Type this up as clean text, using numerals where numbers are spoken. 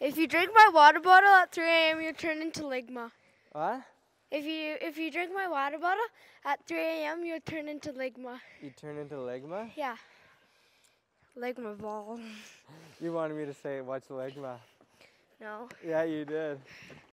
If you drink my water bottle at 3 a.m., you'll turn into Ligma. What? If you drink my water bottle at 3 a.m., you'll turn into Ligma. You turn into Ligma? Yeah. Ligma ball. You wanted me to say, what's Ligma? No. Yeah, you did.